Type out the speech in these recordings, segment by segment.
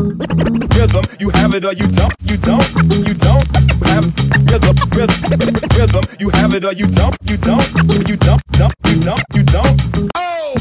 Rhythm, you have it or you don't. You don't have rhythm. You have it or you don't. You don't. Oh!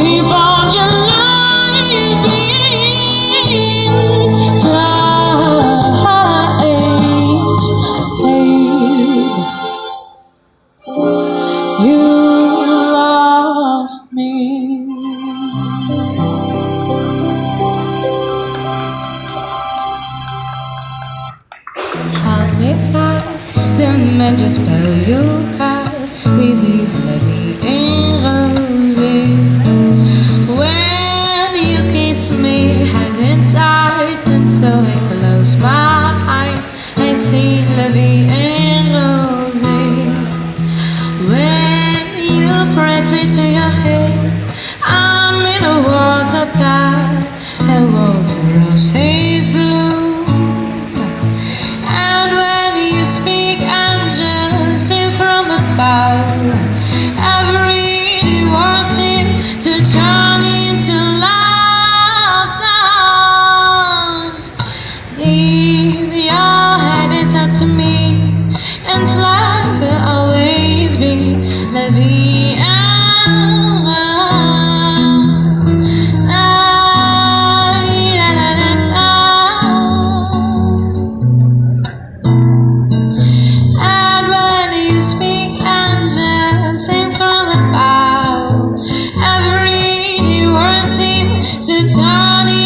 keep on your life being tight, babe. You lost me. Hold me fast, then I just spell your card. This is heavy and rosy. When you kiss me, heaven tight, and so I close my eyes. I see heavy and rosy. When you press me to your head, I'm in a world of black, a world of roses blue. And when you speak, angels sing from above. Every word seems to turn into love songs. Leave your head inside to me, and life will always be la vie en rose. La, la, la, la, la. And when you speak, angels sing from above. Every word seems to turn